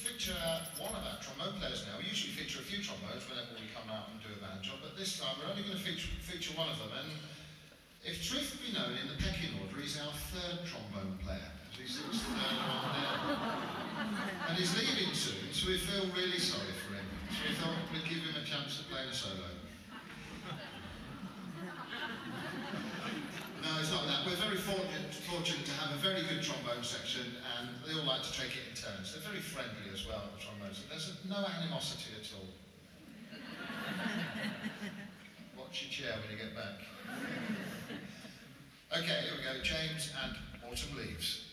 feature one of our trombone players now. We usually feature a few trombones whenever we come out and do a band job, but this time we're only going to feature one of them. And if truth be known, in the pecking order, he's our third trombone player. He's the third one down. And he's leaving soon, so we feel really sorry for him. So we thought we'd give him a chance to play a solo. No, it's not that. We're very fortunate to have a very good trombone section, and they all like to take it in turns. They're very friendly as well, the trombones. There's no animosity at all. Watch your chair when you get back. Okay, here we go. James and Autumn Leaves.